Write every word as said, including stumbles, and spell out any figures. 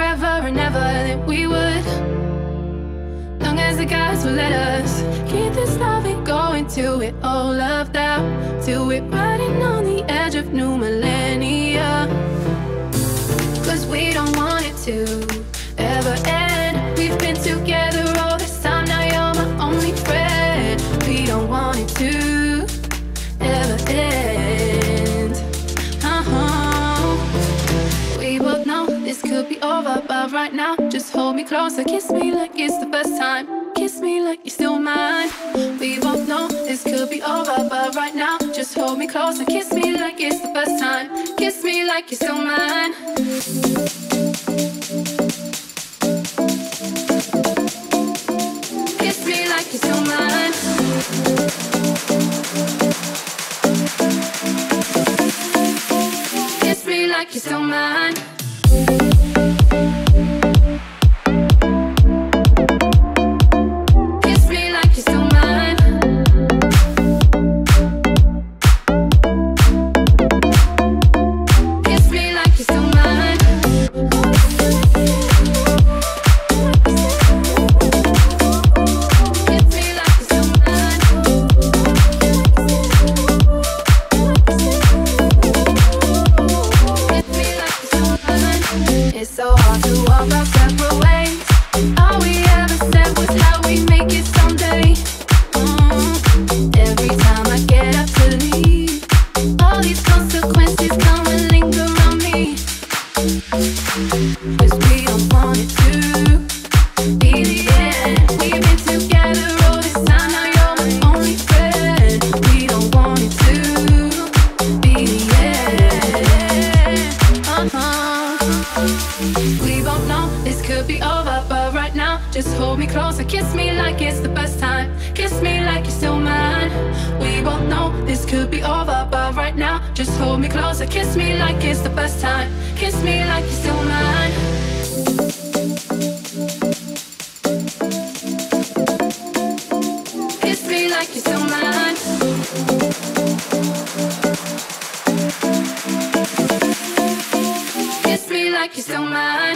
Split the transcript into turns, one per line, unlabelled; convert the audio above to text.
forever and ever, that we would, long as the gods will let us keep this loving going till we're all loved out, till we're riding on the edge of new millennia. Cause we don't want it to ever end. We've been together all this time, now you're my only friend. We don't want it to ever end. Uh-huh. We both know this could be over, but right now just hold me closer, kiss me like it's the first time, kiss me like you're still mine. We both know this could be over, but right now just hold me closer, kiss me like it's the first time, kiss me like you're still mine. Kiss me like you're still mine. Kiss me like you're still mine. It's so hard to walk our separate ways. All we ever said was how we make it someday. Mm. Every time I get up to leave, all these consequences come and linger on me. Cause we don't want it to be the end. We've been together all this time, now you're my only friend. We don't want it to be the end. Uh-huh. We both know this could be over, but right now just hold me closer, kiss me like it's the first time, kiss me like you're still mine. We both know this could be over, but right now just hold me closer, kiss me like it's the first time, kiss me like you're still mine. Kiss me like you're still mine. Kiss me like you're still mine.